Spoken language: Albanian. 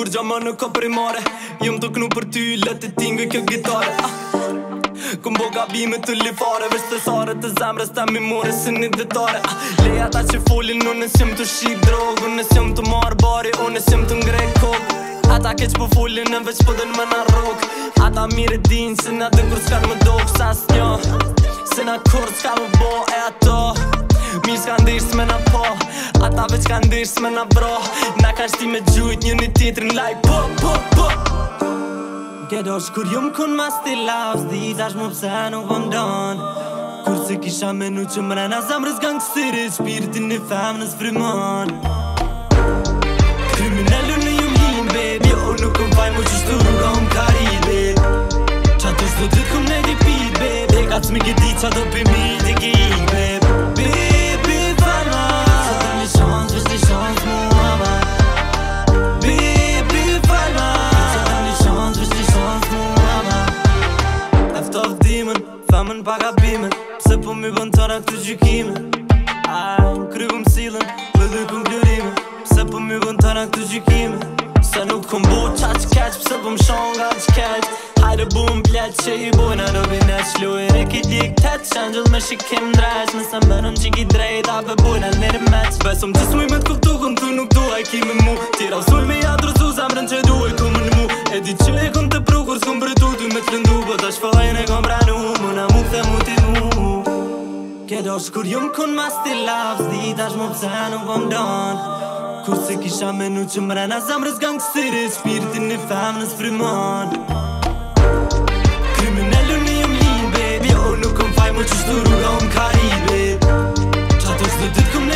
kur gja më nuk ka primare. Jëm të knu për ty, let e tingë kjo gitare. Këm bo gabime të lifare, veç të sare të zemrës të mi more si një detare. Leja ta që folin, unë s'jëm të shik drog, unë s'jëm të marë bari, unë s'jëm të ngrej kok. Ata keq po folin, në veç po den me na rok. Ata mire din, se na dën kur s'kan më dok, sa s'njo. Se na kur s'ka më bo, e ato mirë s'ka ndish s'me na po. Ata veç ka ndish s'me na bro. Na ka shti me gjujt një një tjetrin like po, po, po. Gjedosh kur jom kun mas t'i lavs, di tash mu pse nuk vëm don. Kur se kisha menu që mrena zemrës gangsterit, shpirtin një femnës frimon. Kriminellu në jom hin, babe, jo nuk këm faj mu që shtu rruga unë karit, babe. Qa të shtu të t'kum ne di pit, babe, e ka t'mi këti qa do për mi t'i kik, babe. Baby, falma, se të një shans, veç një shans mu ama. Baby, falma, se të një shans, veç një shans mu ama. Eftof dimën, femën pa gabimen, pse po mi bën tëra këtë gjykime. Më kry vëm silën, dhe dhe këm klurime, pse po mi bën tëra këtë gjykime. Se nuk këm bo qaq keq, pse po më shon nga qkeq. Hajde bu më pleq që i bojnë a robinet shlujnë. E ki dik tet qëngjëll me shikim dreq. Nëse mënën që ki drejt, ape bojnë al nire meq. Besëm që s'muj me t'kuptu, këm tu nuk duaj ki me mu. Tira usuj me jadrusu zemrën që duaj ku më në mu. E di që e këm të pru, kur s'kom bretu, ty me t'lëndu. Po ta shfajnë e kom branu, më na mu këthe mu ti mu. Gjedosh kur jom kun mas t'i lavs, di tash mu pse nuk vëm don. Kur se kisha menu që mrena zemrës gangsterit, shpirtin një femnës frimon. Kriminellu në jom hin, babe, jo nuk këm faj mu që shtu rruga unë karit, babe. Qa të s'në dit këm